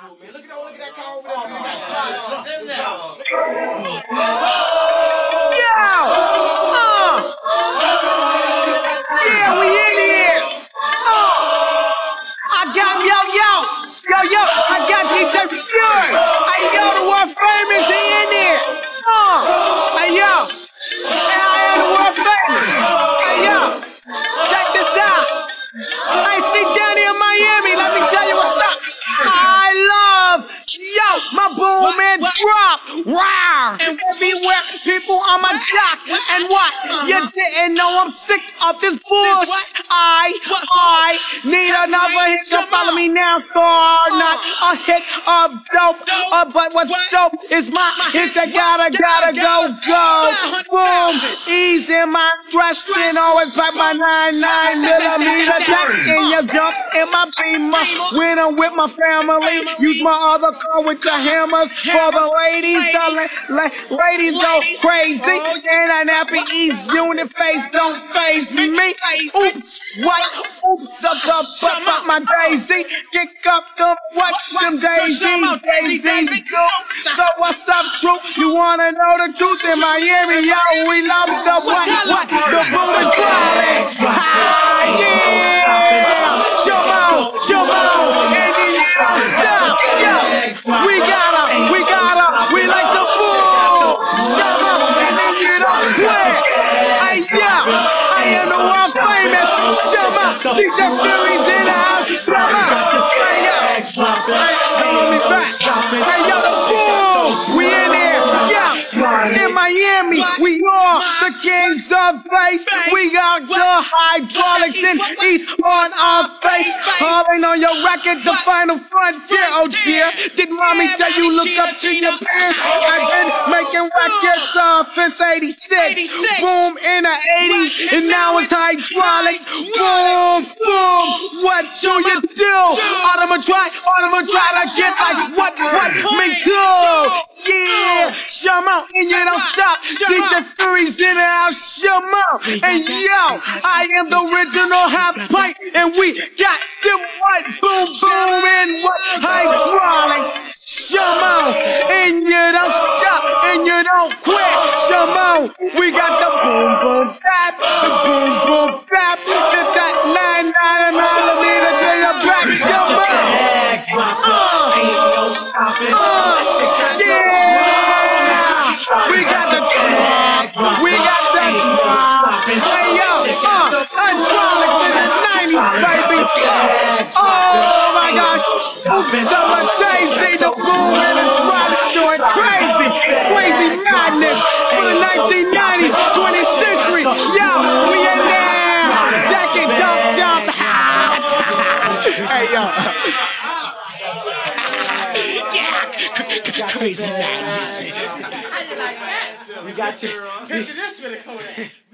Look at that car over there. Yeah, we in here. I got DJ Fury. Hey, yo, the world famous, he in here. Hey, yo. I am the world famous. Hey, yo. Check this out. I see down here in Miami. Let me tell you what's up. I love, my boom and drop. Wow. And everywhere, people on my jock. And what? You didn't know I'm sick of this bullshit. I need another hit to follow me now. So not a hit of dope. But what's dope is my hits that gotta go. Boom. Easing my stressing. Always back my 9mm. In your jump in my beamer. When I'm with my family. Use my other car with the hammers. For the ladies. The ladies go crazy. And I nappy East unit face. Don't face me. Oops. What? Oops. Up my daisy. Kick up the what? Them daisies. So what's up, truth? You wanna know the truth in Miami? Yo, we love the what? The Buddha College. Yeah. Shamo. And then you don't stop. Yeah. We like the bull. Shamo. And then you don't quit. I am the world famous. Shamo. DJ Fury's in the house. Shamo. Don't me back. Hey, yo, the bull. We in here. In Miami, we are the kings of bass. We got the hydraulics in each on our face. Calling on your record, the final frontier. Oh dear, did mommy tell you look up to your parents? I've been making records since '86. Boom in the '80s, and now it's hydraulics. Boom. What do you do? I'ma try to get like what me do? Yeah, Shamo, and you don't stop. DJ Fury's in the house, Shamo. And yo, I am the original half pint, and we got them what boom and what hydraulics. Shamo, and you don't stop, and you don't quit. Shamo, we got the boom bap, the boom bap, that 9mm to your back, Shamo. We got the drop. Hey yo, hydraulics in the 90s, baby. Oh my gosh. Summer Jay-Z, the boom and his hydraulics doing crazy madness for the 1990s, 20th century. Yo, we in there. Jacket jump. Hey yo. Crazy madness. We got you. Picture this with a Kodak.